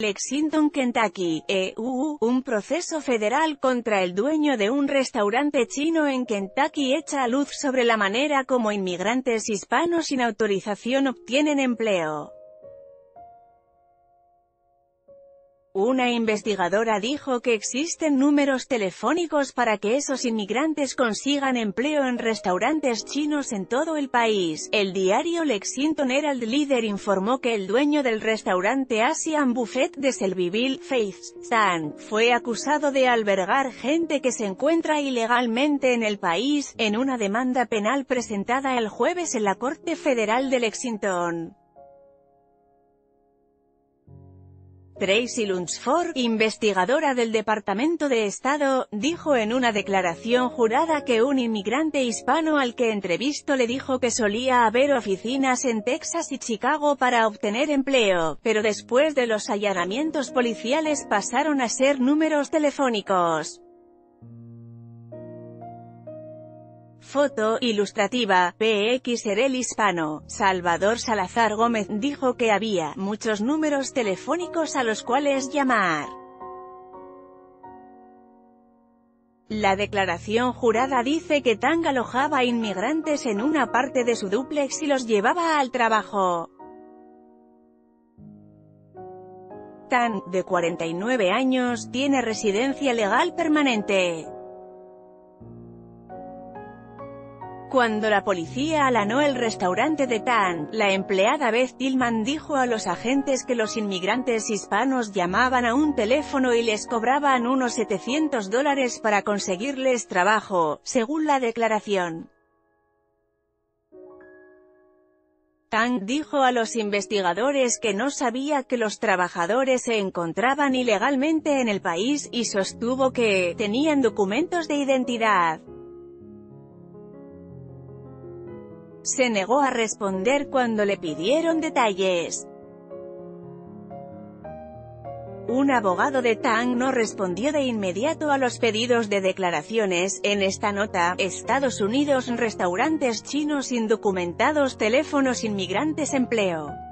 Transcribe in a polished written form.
Lexington, Kentucky, un proceso federal contra el dueño de un restaurante chino en Kentucky echa luz sobre la manera como inmigrantes hispanos sin autorización obtienen empleo. Una investigadora dijo que existen números telefónicos para que esos inmigrantes consigan empleo en restaurantes chinos en todo el país. El diario Lexington Herald Leader informó que el dueño del restaurante Asian Buffet de Shelbyville, Faith Tan, fue acusado de albergar gente que se encuentra ilegalmente en el país, en una demanda penal presentada el jueves en la Corte Federal de Lexington. Tracy Lunsford, investigadora del Departamento de Estado, dijo en una declaración jurada que un inmigrante hispano al que entrevistó le dijo que solía haber oficinas en Texas y Chicago para obtener empleo, pero después de los allanamientos policiales pasaron a ser números telefónicos. Foto ilustrativa, PXR. El hispano, Salvador Salazar Gómez, dijo que había muchos números telefónicos a los cuales llamar. La declaración jurada dice que Tang alojaba a inmigrantes en una parte de su dúplex y los llevaba al trabajo. Tang, de 49 años, tiene residencia legal permanente. Cuando la policía allanó el restaurante de Tang, la empleada Beth Tillman dijo a los agentes que los inmigrantes hispanos llamaban a un teléfono y les cobraban unos $700 para conseguirles trabajo, según la declaración. Tang dijo a los investigadores que no sabía que los trabajadores se encontraban ilegalmente en el país, y sostuvo que tenían documentos de identidad. Se negó a responder cuando le pidieron detalles. Un abogado de Tang no respondió de inmediato a los pedidos de declaraciones. En esta nota, Estados Unidos, restaurantes chinos indocumentados, teléfonos inmigrantes, empleo.